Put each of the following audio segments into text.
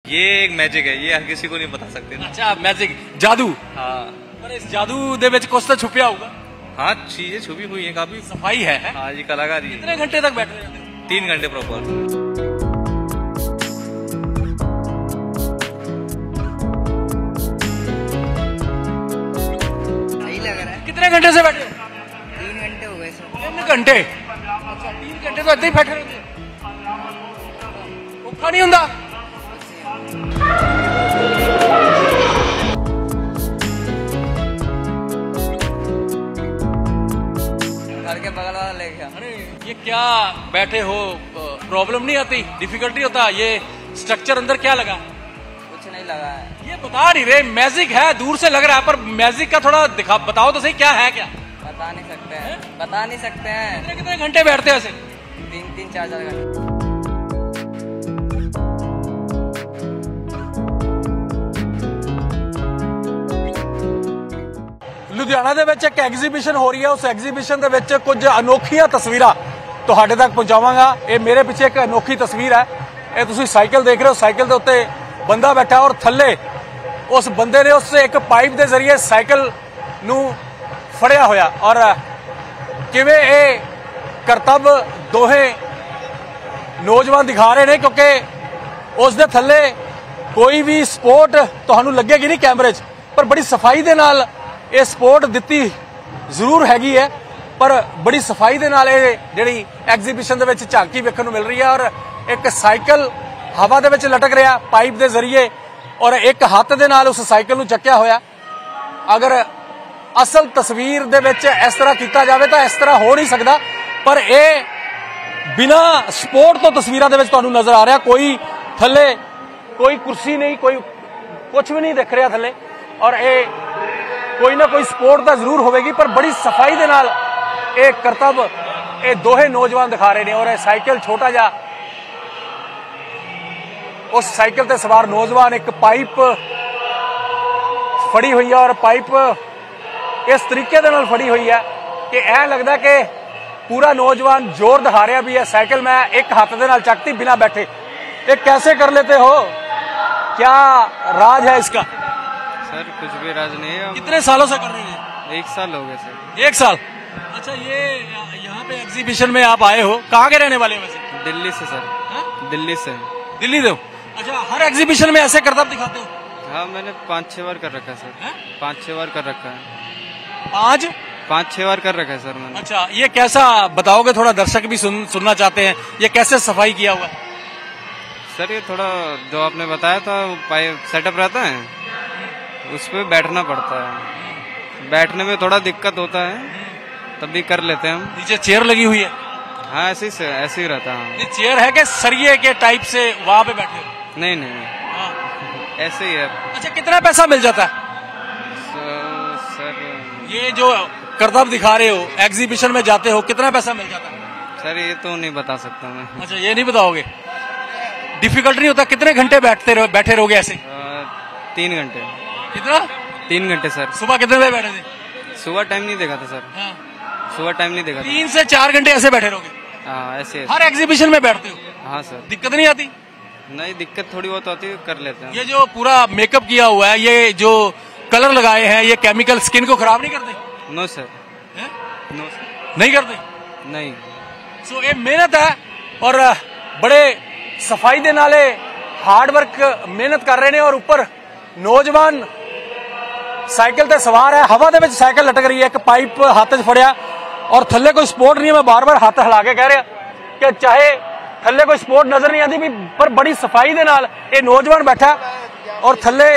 ये एक मैजिक है, ये हर किसी को नहीं बता सकते ना। अच्छा मैजिक, जादू। हाँ पर इस जादू दे विच कुछ तो छुपिया होगा। हाँ, चीजें छुपी हुई है काफी। सफाई है। हाँ जी, कलाकारी। कितने घंटे तक बैठे रहते हो? 3 घंटे प्रॉपर। सही लग रहा है। कितने घंटे से बैठे हो? 3 घंटे हो गए सर। 3 घंटे। अच्छा 3 घंटे तो ऐसे ही बैठे रहते हो? औखा नहीं ਹੁੰਦਾ? घर के बगल वाला ले गया। अरे ये क्या बैठे हो, प्रॉब्लम नहीं आती, डिफिकल्टी होता? ये स्ट्रक्चर अंदर क्या लगा? कुछ नहीं लगा है। ये बता नहीं रहे, मैजिक है, दूर से लग रहा है, पर मैजिक का थोड़ा दिखा, बताओ तो सही क्या है क्या? बता नहीं सकते हैं, बता नहीं सकते हैं। कितने कितने घंटे बैठते हो ऐसे? 3-3 4-4 घंटे। ਲੁਧਿਆਣਾ ਦੇ ਵਿੱਚ ਇੱਕ ਐਗਜ਼ੀਬਿਸ਼ਨ ਹੋ ਰਹੀ ਹੈ। ਉਸ ਐਗਜ਼ੀਬਿਸ਼ਨ ਦੇ ਵਿੱਚ ਕੁਝ ਅਨੋਖੀਆਂ ਤਸਵੀਰਾਂ ਤੁਹਾਡੇ ਤੱਕ ਪਹੁੰਚਾਵਾਂਗਾ। ਇਹ ਮੇਰੇ ਪਿੱਛੇ ਇੱਕ ਅਨੋਖੀ ਤਸਵੀਰ ਹੈ। ਇਹ ਤੁਸੀਂ ਸਾਈਕਲ ਦੇਖ ਰਹੇ ਹੋ, ਸਾਈਕਲ ਦੇ ਉੱਤੇ ਬੰਦਾ ਬੈਠਾ ਔਰ ਥੱਲੇ ਉਸ ਬੰਦੇ ਨੇ ਉਸ ਇੱਕ ਪਾਈਪ ਦੇ ਜ਼ਰੀਏ ਸਾਈਕਲ ਨੂੰ ਫੜਿਆ ਹੋਇਆ ਔਰ ਕਿਵੇਂ ਇਹ ਕਰਤੱਵ ਦੋਹੇ ਨੌਜਵਾਨ ਦਿਖਾ ਰਹੇ ਨੇ, ਕਿਉਂਕਿ ਉਸ ਦੇ ਥੱਲੇ ਕੋਈ ਵੀ ਸਪੋਰਟ ਤੁਹਾਨੂੰ ਲੱਗੇਗੀ ਨਹੀਂ ਕੈਮਰੇ 'ਚ, ਪਰ ਬੜੀ ਸਫਾਈ ਦੇ ਨਾਲ ਇਹ ਸਪੋਰਟ ਦਿੱਤੀ ਜ਼ਰੂਰ ਹੈਗੀ ਹੈ, ਪਰ ਬੜੀ ਸਫਾਈ ਦੇ ਨਾਲ ਇਹ ਜਿਹੜੀ ਐਗਜ਼ੀਬਿਸ਼ਨ ਦੇ ਵਿੱਚ ਝਾਂਕੀ ਵੇਖਣ ਨੂੰ ਮਿਲ ਰਹੀ ਹੈ। ਔਰ ਇੱਕ ਸਾਈਕਲ ਹਵਾ ਦੇ ਵਿੱਚ ਲਟਕ ਰਿਹਾ ਪਾਈਪ ਦੇ ਜ਼ਰੀਏ ਔਰ ਇੱਕ ਹੱਥ ਦੇ ਨਾਲ ਉਸ ਸਾਈਕਲ ਨੂੰ ਚੱਕਿਆ ਹੋਇਆ। ਅਗਰ ਅਸਲ ਤਸਵੀਰ ਦੇ ਵਿੱਚ ਇਸ ਤਰ੍ਹਾਂ ਕੀਤਾ ਜਾਵੇ ਤਾਂ ਇਸ ਤਰ੍ਹਾਂ ਹੋ ਨਹੀਂ ਸਕਦਾ, ਪਰ ਇਹ ਬਿਨਾ ਸਪੋਰਟ ਤੋਂ ਤਸਵੀਰਾਂ ਦੇ ਵਿੱਚ ਤੁਹਾਨੂੰ ਨਜ਼ਰ ਆ ਰਿਹਾ। ਕੋਈ ਥੱਲੇ ਕੋਈ ਕੁਰਸੀ ਨਹੀਂ, ਕੋਈ ਕੁਝ ਵੀ ਨਹੀਂ ਦਿਖ ਰਿਹਾ ਥੱਲੇ, ਔਰ ਇਹ ਕੋਈ ਨਾ ਕੋਈ ਸਪੋਰਟ ਤਾਂ ਜ਼ਰੂਰ ਹੋਵੇਗੀ, ਪਰ ਬੜੀ ਸਫਾਈ ਦੇ ਨਾਲ ਇਹ ਕਰਤੱਵ ਇਹ ਦੋਹੇ ਨੌਜਵਾਨ ਦਿਖਾ ਰਹੇ ਨੇ। ਔਰ ਇਹ ਸਾਈਕਲ ਛੋਟਾ ਜਿਹਾ, ਉਸ ਸਾਈਕਲ ਤੇ ਸਵਾਰ ਨੌਜਵਾਨ ਇੱਕ ਪਾਈਪ ਫੜੀ ਹੋਈ ਹੈ ਔਰ ਪਾਈਪ ਇਸ ਤਰੀਕੇ ਦੇ ਨਾਲ ਫੜੀ ਹੋਈ ਹੈ ਕਿ ਐ ਲੱਗਦਾ ਕਿ ਪੂਰਾ ਨੌਜਵਾਨ ਜ਼ੋਰ ਦਿਖਾ ਰਿਹਾ ਵੀ ਇਹ ਸਾਈਕਲ ਮੈਂ ਇੱਕ ਹੱਥ ਦੇ ਨਾਲ ਚੱਕਤੀ ਬਿਨਾ बैठे। ये कैसे कर लेते हो, क्या राज है इसका? सर कुछ भी राज नहीं है। कितने सालों से कर रहे हैं? 1 साल हो गए सर। 1 साल। अच्छा ये यहाँ पे एग्जीबिशन में आप आए हो, कहाँ के रहने वाले हो वैसे? दिल्ली से सर। हाँ? दिल्ली से। दिल्ली से हो? अच्छा हर एग्जीबिशन में ऐसे करतब दिखाते हो? हाँ मैंने 5-6 बार कर रखा है सर। 5-6 बार कर रखा है। 5-6 बार कर रखा है सर मैंने। अच्छा ये कैसा बताओगे, थोड़ा दर्शक भी सुनना चाहते हैं, ये कैसे सफाई किया हुआ है? सर ये थोड़ा जो आपने बताया था पाइप सेटअप रहता है, उस पर बैठना पड़ता है, बैठने में थोड़ा दिक्कत होता है, तब भी कर लेते हैं हम। नीचे चेयर लगी हुई है? हाँ ऐसे ही रहता है। ये चेयर है कि सरिये के टाइप से वहां पे बैठे हो? नहीं हाँ। ऐसे ही है। अच्छा कितना पैसा मिल जाता है? सर ये जो करतब दिखा रहे हो, एग्जीबिशन में जाते हो, कितना पैसा मिल जाता है? सर ये तो नहीं बता सकता मैं। अच्छा ये नहीं बताओगे? डिफिकल्ट नहीं होता? कितने घंटे बैठे रहोगे ऐसे? 3 घंटे। कितना? 3 घंटे सर। सुबह कितने बजे बैठे थे? सुबह टाइम नहीं देखा था सर। हाँ। सुबह टाइम नहीं देखा था। 3 से 4 घंटे ऐसे बैठे रहोगे? हाँ ऐसे। हर एग्जीबिशन में बैठते हो? हाँ सर। दिक्कत नहीं आती? नहीं दिक्कत थोड़ी बहुत आती है, कर लेते हैं। ये जो पूरा मेकअप किया हुआ है, ये जो कलर लगाए हैं, ये केमिकल स्किन को खराब नहीं करते? No sir. नो सर नहीं करते? नहीं। सो ये मेहनत है और बड़े सफाई दे नाले हार्ड वर्क मेहनत कर रहे हैं। और ऊपर नौजवान साइकिल ते सवार है, हवा दे विच साइकिल लटक रही है, एक पाइप हाथ च फड़िया और थल्ले कोई सपोर्ट नहीं है। मैं बार बार हाथ हिला के कह रहा कि चाहे थल्ले कोई सपोर्ट नजर नहीं आती भी, पर बड़ी सफाई दे नाल ये नौजवान बैठा और थल्ले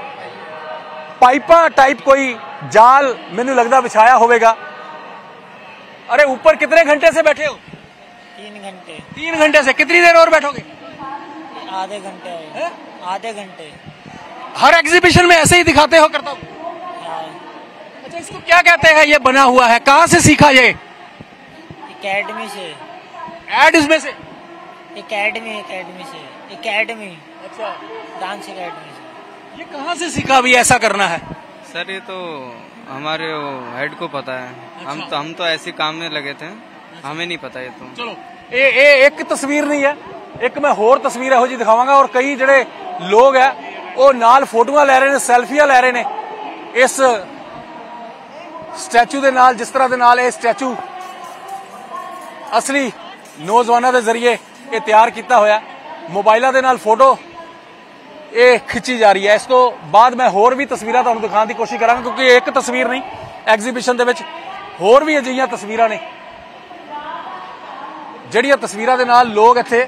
पाइपा टाइप कोई जाल मैनू लगता बिछाया होगा। अरे ऊपर कितने घंटे से बैठे हो? 3 घंटे। 3 घंटे से? कितनी देर और बैठोगे? आधे घंटे। आधे घंटे। हर एग्जीबिशन में ऐसे ही दिखाते हो करता हूँ? अच्छा इसको क्या कहते हैं, ये बना हुआ है, कहाँ से सीखा ये? एकेडमी से। एड इसमें से? एकेडमी से। एकेडमी। अच्छा डांस एकेडमी से। ये कहाँ से सीखा भी ऐसा करना है? सर ये तो हमारे हेड को पता है। अच्छा। हम तो ऐसे काम में लगे थे। अच्छा। हमें नहीं पता ये तो। चलो ये एक तस्वीर नहीं है, ਇੱਕ ਮੈਂ ਹੋਰ ਤਸਵੀਰ ਇਹੋ ਜਿਹੀ ਦਿਖਾਵਾਂਗਾ ਔਰ ਕਈ ਜਿਹੜੇ ਲੋਕ ਹੈ ਉਹ ਨਾਲ ਫੋਟੋਆਂ ਲੈ ਰਹੇ ਨੇ, ਸੈਲਫੀਆਂ ਲੈ ਰਹੇ ਨੇ ਇਸ ਸਟੈਚੂ ਦੇ ਨਾਲ, ਜਿਸ ਤਰ੍ਹਾਂ ਦੇ ਨਾਲ ਇਹ ਸਟੈਚੂ ਅਸਲੀ ਨੌਜਵਾਨਾਂ ਦੇ ਜ਼ਰੀਏ ਇਹ ਤਿਆਰ ਕੀਤਾ ਹੋਇਆ। ਮੋਬਾਈਲਾਂ ਦੇ ਨਾਲ ਫੋਟੋ ਇਹ ਖਿੱਚੀ ਜਾ ਰਹੀ ਹੈ। ਇਸ ਤੋਂ ਬਾਅਦ ਮੈਂ ਹੋਰ ਵੀ ਤਸਵੀਰਾਂ ਤੁਹਾਨੂੰ ਦਿਖਾਉਣ ਦੀ ਕੋਸ਼ਿਸ਼ ਕਰਾਂਗਾ, ਕਿਉਂਕਿ ਇਹ ਇੱਕ ਤਸਵੀਰ ਨਹੀਂ, ਐਗਜ਼ੀਬਿਸ਼ਨ ਦੇ ਵਿੱਚ ਹੋਰ ਵੀ ਅਜਿਹੀਆਂ ਤਸਵੀਰਾਂ ਨੇ ਜਿਹੜੀਆਂ ਤਸਵੀਰਾਂ ਦੇ ਨਾਲ ਲੋਕ ਇੱਥੇ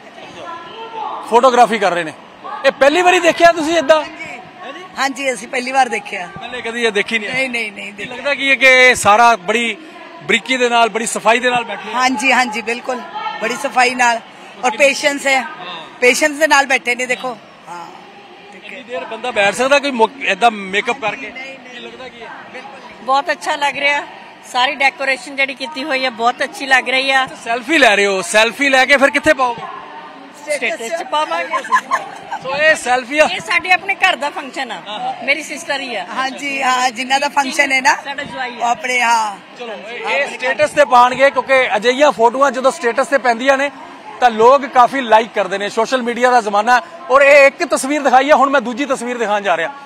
ਫੋਟੋਗ੍ਰਾਫੀ ਕਰ ਰਹੇ ਨੇ। ਇਹ ਪਹਿਲੀ ਵਾਰੀ ਦੇਖਿਆ ਤੁਸੀਂ ਇਦਾਂ? ਹਾਂਜੀ ਅਸੀਂ ਪਹਿਲੀ ਵਾਰ ਦੇਖਿਆ, ਪਹਿਲੇ ਕਦੀ ਇਹ ਦੇਖੀ ਨਹੀਂ। ਨਹੀਂ ਲੱਗਦਾ ਕੀ ਹੈ ਕਿ ਇਹ ਸਾਰਾ ਬੜੀ ਬਰੀਕੀ ਦੇ ਨਾਲ, ਬੜੀ ਸਫਾਈ ਦੇ ਨਾਲ ਬੈਠੇ ਨੇ। ਹਾਂਜੀ ਹਾਂਜੀ ਬਿਲकुल बड़ी सफाई नाल और पेशेंस है, पेशेंस ਦੇ ਨਾਲ ਬੈਠੇ ਨੇ। ਦੇਖੋ ਹਾਂ ਕਿੰਨੀ ਦੇਰ ਬੰਦਾ ਬੈਠ ਸਕਦਾ ਕੋਈ ਇਦਾਂ ਮੇਕਅਪ ਕਰਕੇ? ਲੱਗਦਾ ਕੀ ਹੈ ਬਹੁਤ ਅੱਛਾ ਲੱਗ ਰਿਹਾ, ਸਾਰੀ ਡੈਕੋਰੇਸ਼ਨ ਜਿਹੜੀ ਕੀਤੀ ਹੋਈ ਹੈ ਬਹੁਤ ਅੱਛੀ ਲੱਗ ਰਹੀ ਆ। ਸੈਲਫੀ ਲੈ ਰਹੇ ਹੋ, ਸੈਲਫੀ ਲੈ ਕੇ ਫਿਰ ਕਿੱਥੇ ਪਾਓਗੇ? ਸਟੇਟਸ ਚ ਪਾਵਾਂਗੇ। ਸੋ ਇਹ ਸੈਲਫੀਆਂ ਇਹ ਸਾਡੇ ਆਪਣੇ ਘਰ ਦਾ ਫੰਕਸ਼ਨ ਆ, ਮੇਰੀ ਸਿਸਟਰ ਹੀ ਆ। ਹਾਂਜੀ ਹਾਂ ਜਿਨ੍ਹਾਂ ਦਾ ਫੰਕਸ਼ਨ ਹੈ ਨਾ ਸਾਡਾ ਜਵਾਈ ਉਹ ਆ। ਆਪਣੇ ਹਾਂ ਚਲੋ ਇਹ ਸਟੇਟਸ ਤੇ ਪਾਣਗੇ, ਕਿਉਂਕਿ ਅਜਿਹੀਆਂ ਫੋਟੋਆਂ ਜਦੋਂ ਸਟੇਟਸ ਤੇ ਪੈਂਦੀਆਂ ਨੇ ਤਾਂ ਲੋਕ ਕਾਫੀ ਲਾਈਕ ਕਰਦੇ ਨੇ। ਸੋਸ਼ਲ ਮੀਡੀਆ ਦਾ ਜ਼ਮਾਨਾ ਔਰ ਇਹ ਇੱਕ ਤਸਵੀਰ ਦਿਖਾਈ ਹੈ, ਹੁਣ ਮੈਂ ਦੂਜੀ ਤਸਵੀਰ ਦਿਖਾਉਣ ਜਾ ਰਿਹਾ।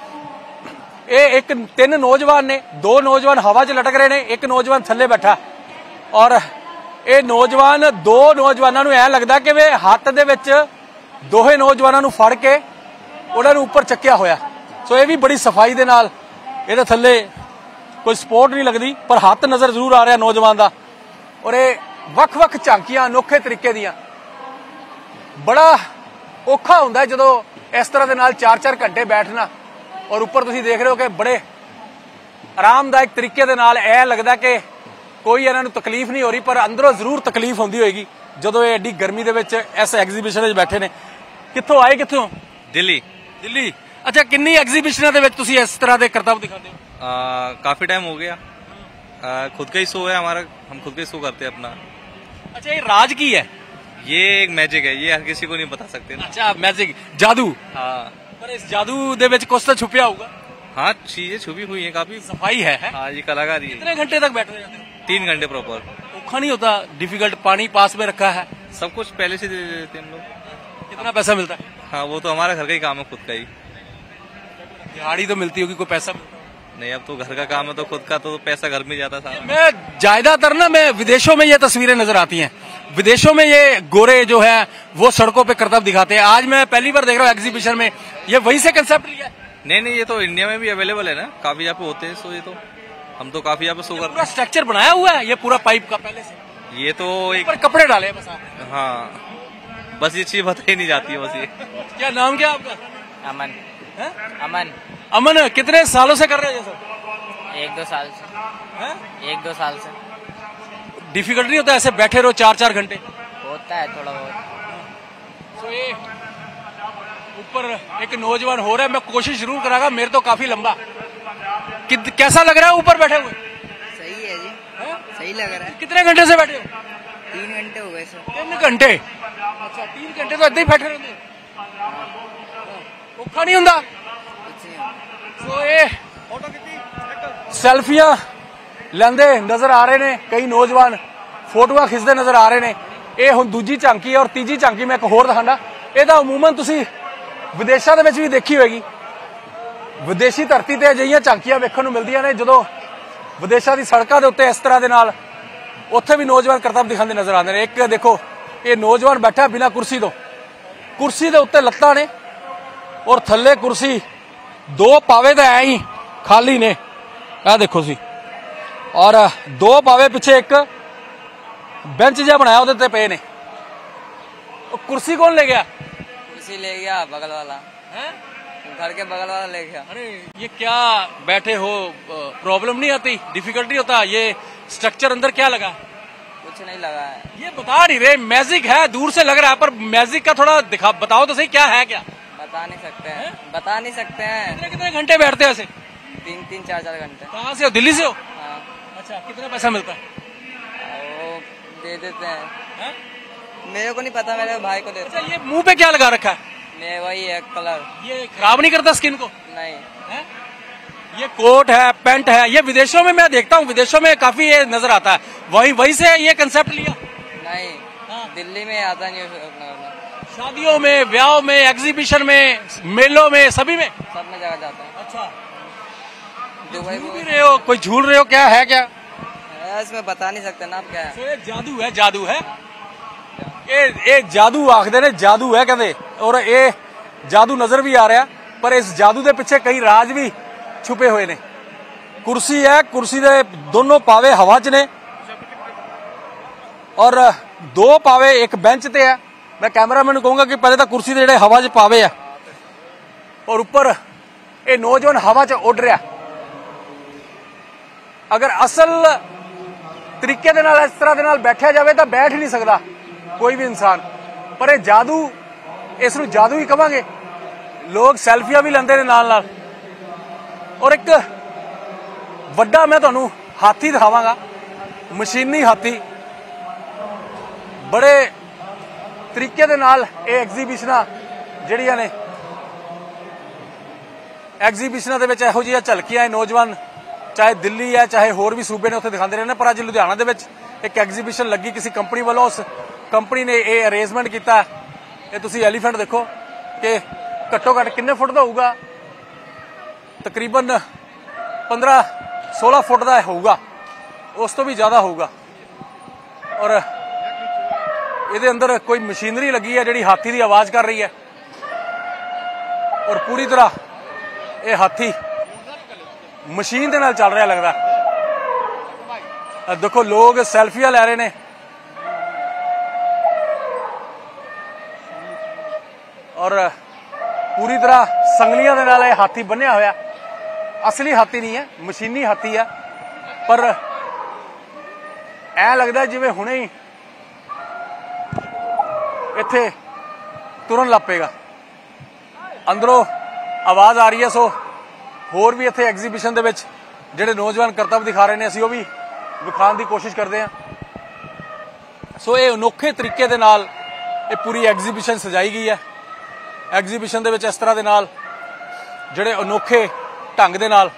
ਇਹ ਤਿੰਨ ਨੌਜਵਾਨ ਨੇ, ਦੋ ਨੌਜਵਾਨ ਹਵਾ 'ਚ ਲਟਕ ਰਹੇ ਨੇ, ਇੱਕ ਨੌਜਵਾਨ ਥੱਲੇ ਬੈਠਾ ਔਰ ਇਹ ਨੌਜਵਾਨ, ਦੋ ਨੌਜਵਾਨਾਂ ਨੂੰ ਐ ਲੱਗਦਾ ਕਿ ਵੇ ਹੱਥ ਦੇ ਵਿੱਚ ਦੋਹੇ ਨੌਜਵਾਨਾਂ ਨੂੰ ਫੜ ਕੇ ਉਹਨਾਂ ਨੂੰ ਉੱਪਰ ਚੱਕਿਆ ਹੋਇਆ। ਸੋ ਇਹ ਵੀ ਬੜੀ ਸਫਾਈ ਦੇ ਨਾਲ, ਇਹਦੇ ਥੱਲੇ ਕੋਈ ਸਪੋਰਟ ਨਹੀਂ ਲੱਗਦੀ ਪਰ ਹੱਥ ਨਜ਼ਰ ਜ਼ਰੂਰ ਆ ਰਿਹਾ ਨੌਜਵਾਨ ਦਾ। ਔਰ ਇਹ ਵੱਖ-ਵੱਖ ਝਾਂਕੀਆਂ ਅਨੋਖੇ ਤਰੀਕੇ ਦੀਆਂ। ਬੜਾ ਔਖਾ ਹੁੰਦਾ ਜਦੋਂ ਇਸ ਤਰ੍ਹਾਂ ਦੇ ਨਾਲ 4-4 ਘੰਟੇ ਬੈਠਣਾ ਔਰ ਉੱਪਰ ਤੁਸੀਂ ਦੇਖ ਰਹੇ ਹੋ ਕਿ ਬੜੇ ਆਰਾਮਦਾਇਕ ਤਰੀਕੇ ਦੇ ਨਾਲ ਐ ਲੱਗਦਾ ਕਿ ਕੋਈ ਇਹਨਾਂ ਨੂੰ ਤਕਲੀਫ ਨਹੀਂ ਹੋ ਰਹੀ, ਪਰ ਅੰਦਰੋਂ ਜ਼ਰੂਰ ਤਕਲੀਫ ਹੁੰਦੀ ਹੋਏਗੀ ਜਦੋਂ ਇਹ ਐਡੀ ਗਰਮੀ ਦੇ ਵਿੱਚ ਇਸ ਐਗਜ਼ੀਬਿਸ਼ਨ ਵਿੱਚ ਬੈਠੇ ਨੇ। ਕਿੱਥੋਂ ਆਏ, ਕਿੱਥੋਂ? ਦਿੱਲੀ। ਅੱਛਾ, ਕਿੰਨੀ ਐਗਜ਼ੀਬਿਸ਼ਨਾਂ ਦੇ ਵਿੱਚ ਤੁਸੀਂ ਇਸ ਤਰ੍ਹਾਂ ਦੇ ਕਰਤੱਵ ਦਿਖਾਉਂਦੇ ਹੋ? काफी टाइम हो गया। खुद का ही शो है हमारा, हम खुद का ही शो करते हैं अपना। अच्छा, ये राज की है? ये एक मैजिक है, ये हर किसी को नहीं बता सकते ना। अच्छा, मैजिक, जादू। हाँ, पर इस जादू दे विच कुछ तो छुपिया होगा। हाँ चीजें छुपी हुई है, काफी सफाई है? हाँ, ये कलाकारी है। कितने घंटे तक बैठ रहे हो? 3 घंटे प्रॉपर। औखा नहीं होता? डिफिकल्ट? पानी पास में रखा है, सब कुछ पहले से दे देते हैं हम लोग। कितना पैसा मिलता है? हाँ, वो तो हमारा घर का ही काम है, खुद का ही। दिहाड़ी तो मिलती होगी, कोई पैसा मिलता? नहीं, अब तो घर का काम है तो खुद का तो पैसा घर में जाता सारा। मैं ज्यादातर ना, मैं विदेशों में ये तस्वीरें नजर आती हैं, विदेशों में ये गोरे जो है वो सड़कों पे करतब दिखाते हैं। आज मैं पहली बार देख रहा हूँ एग्जीबिशन में, ये वहीं से कंसेप्ट लिया है? नहीं, ये तो इंडिया में भी अवेलेबल है ना, काफी यहाँ पे होते हैं। सो ये तो हम तो काफी यहाँ पे शो करते पूरा स्ट्रक्चर बनाया हुआ है ये पूरा पाइप का पहले से? हैं। ये तो एक, ऊपर कपड़े डाले हैं बस आप? हाँ, बस ये चीज बताई नहीं जाती है बस ये। क्या नाम क्या आपका? अमन। है? अमन। अमन, कितने सालों से कर रहे हैं ये सब? 1-2 साल से। हैं? 1-2 साल से डिफिकल्ट नहीं होता ऐसे बैठे रहो 4-4 घंटे? होता है थोड़ा बहुत। तो ये ऊपर एक नौजवान हो रहा है, मैं कोशिश जरूर करांगा, मेरे तो काफी लंबा। कैसा लग रहा है ऊपर बैठे हुए? सही है जी, हैं? सही लग रहा है। कितने घंटे से बैठे हो? 3 घंटे हो गए सर। 3 घंटे? अच्छा, 3 घंटे तो ऐसे ही बैठे रहते? औखा नहीं होता? कुछ नहीं होता। ਸੋ ਇਹ ਸੈਲਫੀਆਂ ਲੈਂਦੇ ਨਜ਼ਰ ਆ ਰਹੇ ਨੇ ਕਈ ਨੌਜਵਾਨ, ਫੋਟੋਆਂ ਖਿੱਚਦੇ ਨਜ਼ਰ ਆ ਰਹੇ ਨੇ। ਇਹ ਹੁਣ ਦੂਜੀ ਝਾਂਕੀ ਹੈ ਔਰ ਤੀਜੀ ਝਾਂਕੀ ਮੈਂ ਇੱਕ ਹੋਰ ਦਿਖਾਣਾ। ਇਹਦਾ ਉਮੂਮਨ ਤੁਸੀਂ ਵਿਦੇਸ਼ਾਂ ਦੇ ਵਿੱਚ ਵੀ ਦੇਖੀ ਹੋਏਗੀ। ਵਿਦੇਸ਼ੀ ਧਰਤੀ ਤੇ ਅਜਿਹੀਆਂ ਝਾਂਕੀਆਂ ਵੇਖਣ ਨੂੰ ਮਿਲਦੀਆਂ ਨੇ ਜਦੋਂ ਵਿਦੇਸ਼ਾਂ ਦੀ ਸੜਕਾਂ ਦੇ ਉੱਤੇ ਇਸ ਤਰ੍ਹਾਂ ਦੇ ਨਾਲ ਉੱਥੇ ਵੀ ਨੌਜਵਾਨ ਕਰਤੱਵ ਦਿਖਾਉਂਦੇ ਨਜ਼ਰ ਆਉਂਦੇ ਨੇ। ਇੱਕ ਦੇਖੋ, ਇਹ ਨੌਜਵਾਨ ਬੈਠਾ ਬਿਨਾਂ ਕੁਰਸੀ ਤੋਂ, ਕੁਰਸੀ ਦੇ ਉੱਤੇ ਲੱਤਾਂ ਨੇ ਔਰ ਥੱਲੇ ਕੁਰਸੀ, ਦੋ ਪਾਵੇ ਤਾਂ ਐ ਹੀ ਖਾਲੀ ਨੇ, ਆ ਦੇਖੋ ਸੀ। ਔਰ ਦੋ ਪਾਵੇ ਪਿੱਛੇ ਇੱਕ बेंच जिहा बनाया ਉਹਦੇ ਤੇ ਪਏ ਨੇ। ਉਹ ਕੁਰਸੀ कौन ले गया? कुर्सी ले गया बगल वाला है? घर के बगल वाला ले गया। अरे ये क्या बैठे हो, प्रॉब्लम नहीं आती, डिफिकल्ट नहीं होता? ये स्ट्रक्चर अंदर क्या लगा? कुछ नहीं लगा है। ये बता नहीं रहे, मैजिक है, दूर से लग रहा है, पर मैजिक का थोड़ा दिखा, बताओ तो सही क्या है क्या? बता नहीं सकते हैं, बता नहीं सकते हैं। कितने कितने घंटे बैठते हैं ऐसे? 3-3 4-4 घंटे। कहाँ से हो? दिल्ली से हो? हाँ, अच्छा, कितना पैसा मिलता है? वो दे देते हैं। हैं? मेरे को नहीं पता, मेरे भाई को देते अच्छा, ये मुंह पे क्या लगा रखा है? हैं। मैं वही है कलर। ये खराब नहीं करता स्किन को? नहीं। है? ये कोट है, पैंट है, ये विदेशों में मैं देखता हूँ, विदेशों में काफी ये नजर आता है। वही से ये कंसेप्ट लिया? नहीं, हाँ। दिल्ली में आता नहीं है। शादियों में, ब्याहों में, एग्जीबिशन में, मेलों में, सभी में? सब में जगह जाते हैं। अच्छा, दुबई झूल भी में रहे हो, कोई झूल रहे हो, क्या है क्या? इसमें बता नहीं सकते ना आप क्या है। तो ये जादू है, जादू है, ये जादू आखदे ने, जादू है कहते, और ये जादू नजर भी आ रहा, पर इस जादू के पिछे कई राज भी छुपे हुए ने। कुर्सी है, कुर्सी दे दोनों पावे हवा च ने, और दो पावे एक बेंच ते है। मैं कैमरामैन को कहूंगा कि पहले तो कुर्सी दे जेडे हवा च पावे है, और ऊपर ये नौजवान हवा च उड़ रहा। अगर असल तरीके दे नाल इस तरह दे नाल बैठा जाए तो बैठ ही नहीं सकता कोई भी इंसान, पर यह जादू, इसनूं जादू ही कहांगे। लोग सैल्फियां भी लेंदे ने नाल नाल। और एक वड्डा मैं तुहानूं हाथी दिखावांगा, मशीनी हाथी, बड़े तरीके दे नाल ये एग्जीबिशनां जिहड़ियां ने, एग्जीबिशनां दे विच इहो जिहियां झलकियां नौजवान, चाहे दिल्ली है चाहे होर भी सूबे ने, उत्थे दिखाते रहने। पर अज लुधियाना दे विच एक एग्जीबिशन लगी किसी कंपनी वालों, उस कंपनी ने ये अरेंजमेंट किया। ये तुसी एलीफेंट देखो कि घट्टो घट्ट किन्ने फुट का होगा, तकरीबन 15-16 फुट का होगा, उस तो भी ज्यादा होगा। और ये अंदर कोई मशीनरी लगी है जिहड़ी हाथी की आवाज कर रही है, और पूरी तरह ये हाथी मशीन दे नाल चल रहा लगता। देखो लोग सैल्फियां ले रहे ने, और पूरी तरह संगलियां दे नाल हाथी बन्निया होया। असली हाथी नहीं है, मशीनी हाथी है, पर ऐ लगता जिवें हुणे ही इत्थे तुरन लग पेगा। अंदरों आवाज आ रही है। सो होर भी इत्थे एग्जीबिशन दे विच जिहड़े नौजवान करतब दिखा रहे हैं, असीं ओह भी विखाण की कोशिश करते हैं। सो ये अनोखे तरीके दे नाल ये पूरी एग्जीबिशन सजाई गई है। एग्जीबिशन दे विच इस तरह दे नाल जिहड़े अनोखे ढंग दे नाल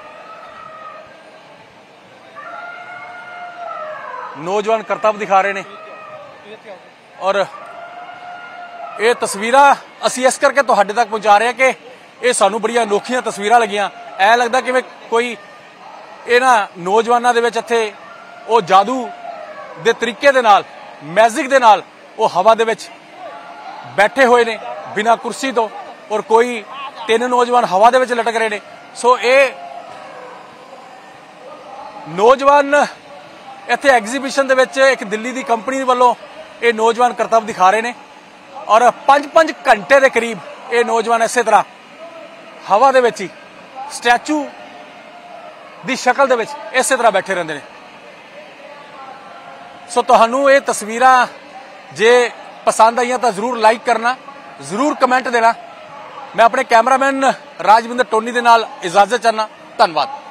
नौजवान करतब दिखा रहे ने, और ये तस्वीरां असीं इस करके तुहाडे तक पहुंचा रहे हैं कि ये सानू बड़ियां अनोखियां तस्वीरां लगियां। ऐ लगदा कि कोई इन्हां नौजवानां दे विच इत्थे वो जादू दे तरीके दे नाल, मैजिक दे नाल वो हवा दे विच बैठे हुए ने बिना कुर्सी तो, और कोई 3 नौजवान हवा दे विच लटक रहे ने। सो ये नौजवान इत्थे एग्जीबिशन दे विच एक दिल्ली दी कंपनी वालों ये नौजवान करतब दिखा रहे ने, और 5-5 घंटे के करीब ये नौजवान इस तरह हवा दे विच ही स्टैचू दी शक्ल दे विच इस तरह बैठे रहंदे ने। सो तुहानू ये तस्वीरां जे पसंद आईयां तो जरूर लाइक करना, जरूर कमेंट देना। मैं अपने कैमरामैन राजविंदर टोनी दे नाल इजाजत चाहना। धन्यवाद।